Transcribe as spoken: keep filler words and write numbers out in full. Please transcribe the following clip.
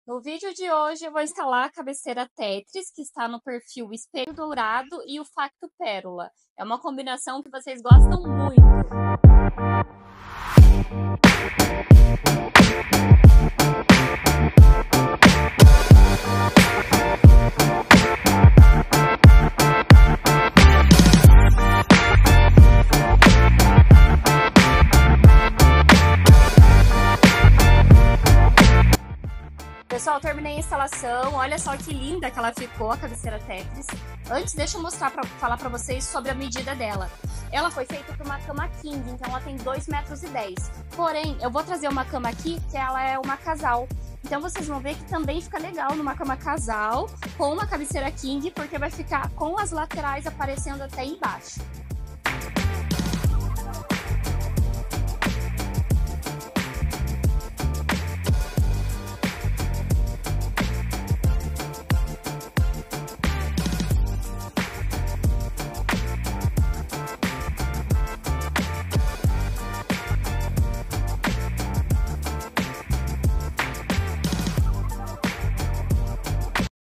No vídeo de hoje eu vou instalar a cabeceira Tetris, que está no perfil Espelho Dourado e o Facto Pérola. É uma combinação que vocês gostam muito. Pessoal, terminei a instalação, olha só que linda que ela ficou, a cabeceira Tetris. Antes, deixa eu mostrar para falar para vocês sobre a medida dela. Ela foi feita para uma cama king, então ela tem dois metros e dez. Porém, eu vou trazer uma cama aqui que ela é uma casal. Então vocês vão ver que também fica legal numa cama casal com uma cabeceira king, porque vai ficar com as laterais aparecendo até embaixo.